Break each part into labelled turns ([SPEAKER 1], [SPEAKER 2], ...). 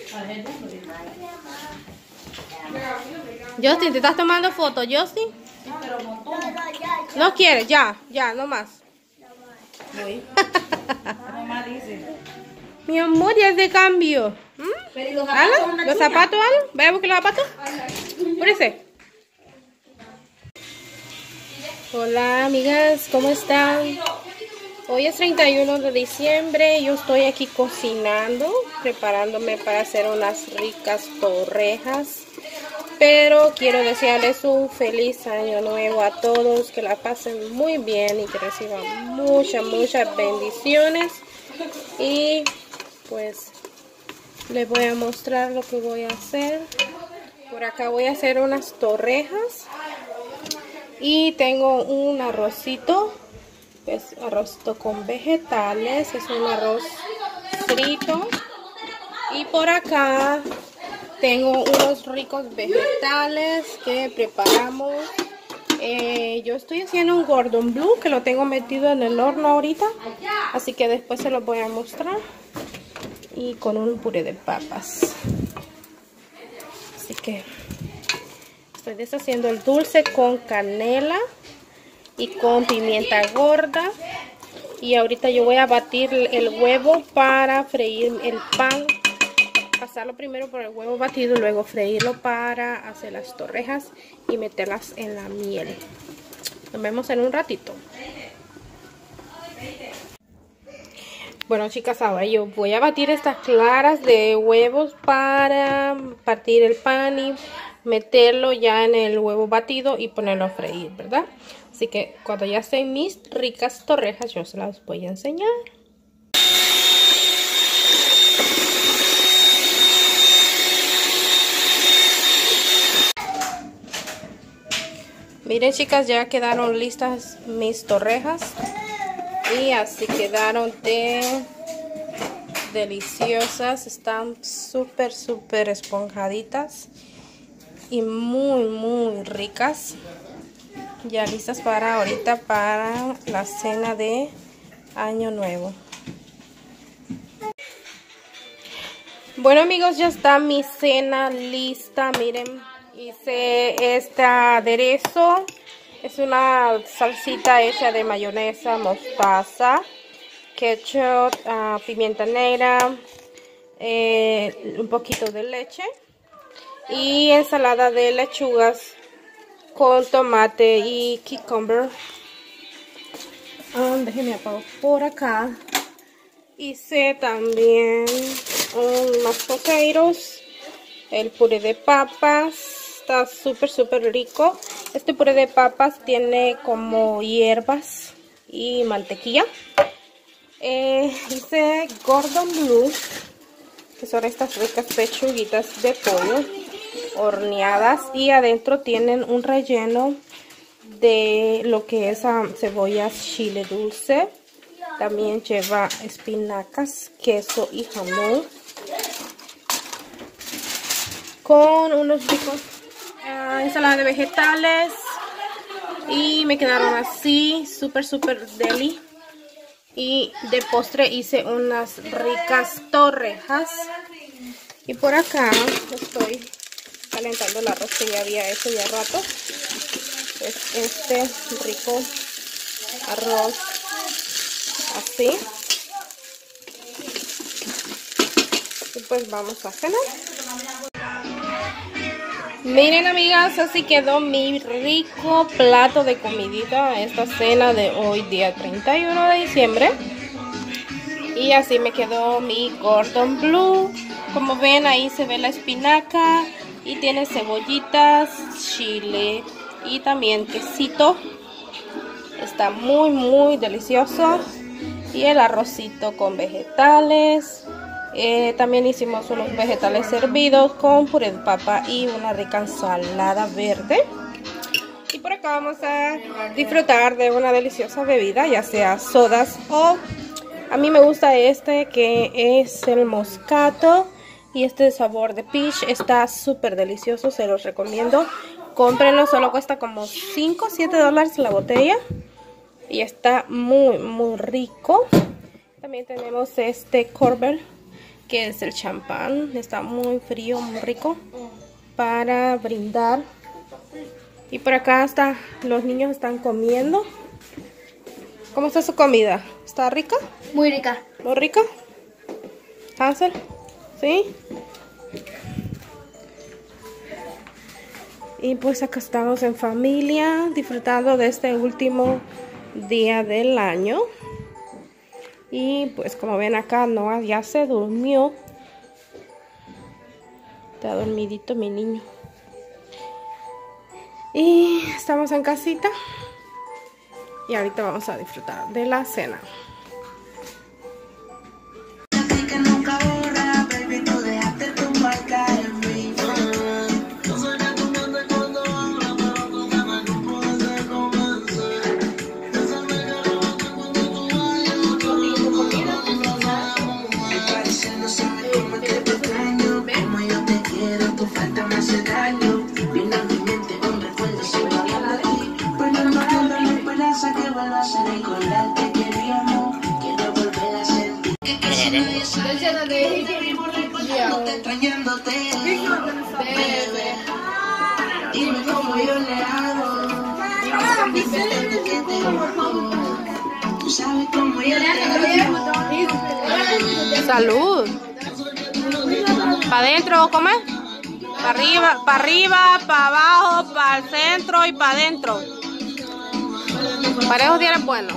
[SPEAKER 1] Justin, ¿te estás tomando fotos, Justin? No quieres, ya, no más.
[SPEAKER 2] Voy. Mamá dice.
[SPEAKER 1] Mi amor, ya es de cambio.
[SPEAKER 2] Pero
[SPEAKER 1] ¿Los zapatos, Alan? ¿Voy a buscar los zapatos? Por ese. Hola, amigas, ¿cómo están? Hoy es 31 de diciembre. Yo estoy aquí cocinando, preparándome para hacer unas ricas torrejas. Pero quiero desearles un feliz año nuevo a todos, que la pasen muy bien y que reciban muchas bendiciones. Y pues les voy a mostrar lo que voy a hacer. Por acá voy a hacer unas torrejas y tengo un arrocito, pues arrocito con vegetales, es un arroz frito. Y por acá tengo unos ricos vegetales que preparamos. Yo estoy haciendo un Gordon Blue que lo tengo metido en el horno ahorita, así que después se los voy a mostrar. Y con un puré de papas. Así que estoy deshaciendo el dulce con canela y con pimienta gorda. Y ahorita yo voy a batir el huevo para freír el pan. Pasarlo primero por el huevo batido, luego freírlo para hacer las torrejas y meterlas en la miel. Nos vemos en un ratito. Bueno, chicas, ahora yo voy a batir estas claras de huevos para partir el pan y meterlo ya en el huevo batido y ponerlo a freír, ¿verdad? Así que cuando ya estén mis ricas torrejas, yo se las voy a enseñar. Miren, chicas, ya quedaron listas mis torrejas. Y así quedaron de deliciosas. Están súper esponjaditas. Y muy ricas. Ya listas para ahorita, para la cena de Año Nuevo. Bueno, amigos, ya está mi cena lista. Miren, hice este aderezo. Es una salsita hecha de mayonesa, mostaza, ketchup, pimienta negra, un poquito de leche y ensalada de lechugas con tomate y cucumber. Déjenme apagar por acá. Hice también unos potatoes, el puré de papas. Está súper rico. Este puré de papas tiene como hierbas y mantequilla. Hice Gordon Blue, que son estas ricas pechuguitas de pollo horneadas. Y adentro tienen un relleno de lo que es cebollas chile dulce. También lleva espinacas, queso y jamón. Con unos ricos ensalada de vegetales. Y me quedaron así, súper deli. Y de postre hice unas ricas torrejas. Y por acá estoy calentando el arroz que ya había hecho ya rato. Es este rico arroz así. Y pues vamos a cenar. Miren, amigas, así quedó mi rico plato de comidita, esta cena de hoy, día 31 de diciembre. Y así me quedó mi Gordon Blue. Como ven, ahí se ve la espinaca y tiene cebollitas, chile y también quesito. Está muy delicioso. Y el arrocito con vegetales. También hicimos unos vegetales hervidos con puré de papa y una rica ensalada verde. Y por acá vamos a disfrutar de una deliciosa bebida, ya sea sodas o a mí me gusta este que es el moscato y este de sabor de peach. Está súper delicioso, se los recomiendo. Cómprenlo, solo cuesta como 5 o 7 dólares la botella y está muy rico. También tenemos este Corbel, que es el champán. Está muy frío, muy rico para brindar. Y por acá los niños están comiendo. ¿Cómo está su comida? ¿Está rica?
[SPEAKER 2] Muy rica.
[SPEAKER 1] ¿Muy rica? ¿Hansel? ¿Sí? Y pues acá estamos en familia, disfrutando de este último día del año. Y pues como ven acá, Noah ya se durmió. Está dormidito mi niño. Y estamos en casita. Y ahorita vamos a disfrutar de la cena. Salud. Para adentro, ¿cómo es? Para arriba, para abajo, para el centro y para adentro. Para esos días es bueno.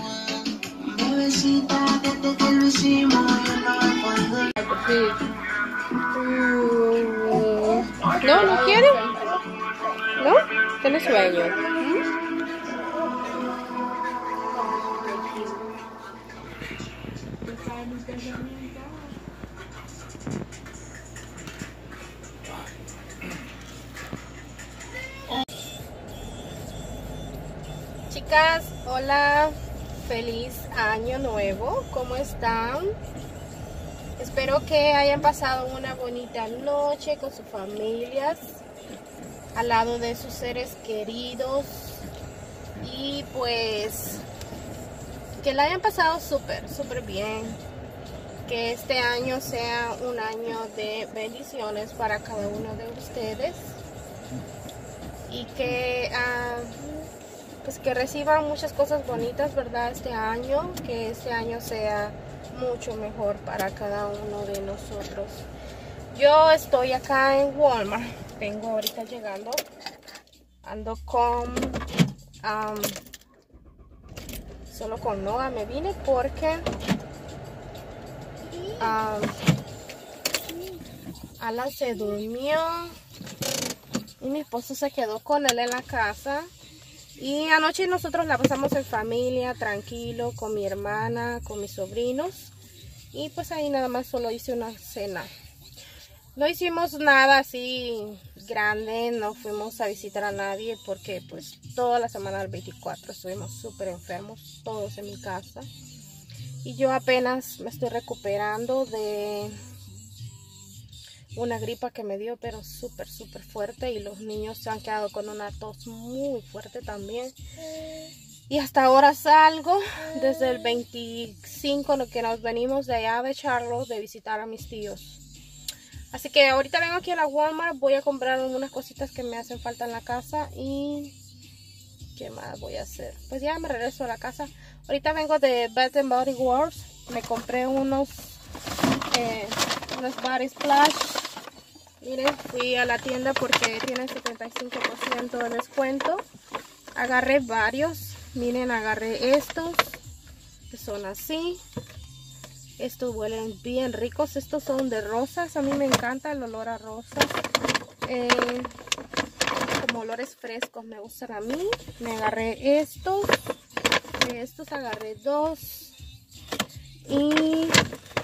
[SPEAKER 1] No, no quiere. ¿No? Tiene sueño. Chicas, hola, feliz año nuevo, ¿cómo están? Espero que hayan pasado una bonita noche con sus familias, al lado de sus seres queridos, y pues que la hayan pasado súper bien. Que este año sea un año de bendiciones para cada uno de ustedes y que pues que reciban muchas cosas bonitas, ¿verdad? Este año, que este año sea mucho mejor para cada uno de nosotros. Yo estoy acá en Walmart, vengo ahorita llegando, ando con solo con Noah, me vine porque Alan se durmió y mi esposo se quedó con él en la casa. Y anoche nosotros la pasamos en familia, tranquilo, con mi hermana, con mis sobrinos. Y pues ahí nada más solo hice una cena. No hicimos nada así grande, no fuimos a visitar a nadie porque pues toda la semana del 24 estuvimos súper enfermos, todos en mi casa. Y yo apenas me estoy recuperando de una gripa que me dio, pero súper fuerte, y los niños se han quedado con una tos muy fuerte también. Y hasta ahora salgo desde el 25, que nos venimos de allá de Charlotte de visitar a mis tíos. Así que ahorita vengo aquí a la Walmart, voy a comprar unas cositas que me hacen falta en la casa. Y ¿qué más voy a hacer? Pues ya me regreso a la casa. Ahorita vengo de Bath & Body Works. Me compré unos Body Splash. Miren, fui a la tienda porque tienen 75% de descuento. Agarré varios. Miren, agarré estos, que son así. Estos huelen bien ricos. Estos son de rosas. A mí me encanta el olor a rosas. Como olores frescos me gustan a mí. Me agarré estos. De estos agarré 2. Y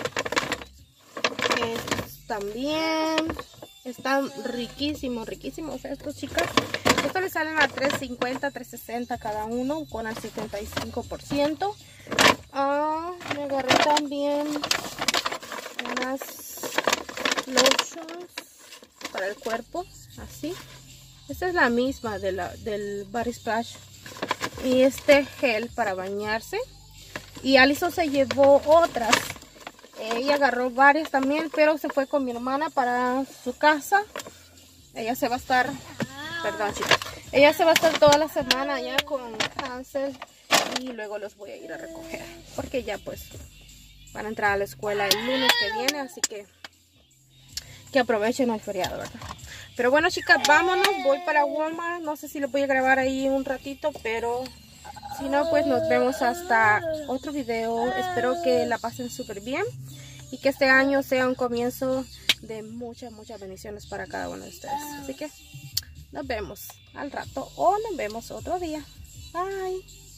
[SPEAKER 1] estos también. Están riquísimos estos, chicas. Estos les salen a $3.50, $3.60 cada uno, con el 75%. Me agarré también unas lotions para el cuerpo, así. Esta es la misma del Body Splash. Y este gel para bañarse. Y Alison se llevó otras Ella agarró varias también, pero se fue con mi hermana para su casa. Ella se va a estar, perdón, sí, ella se va a estar toda la semana allá con Hansel y luego los voy a ir a recoger porque ya pues van a entrar a la escuela el lunes que viene, así que aprovechen el feriado, ¿verdad? Pero bueno, chicas, vámonos, voy para Walmart. No sé si les voy a grabar ahí un ratito, pero si no, pues nos vemos hasta otro video. Espero que la pasen súper bien y que este año sea un comienzo de muchas bendiciones para cada uno de ustedes. Así que nos vemos al rato o nos vemos otro día. Bye.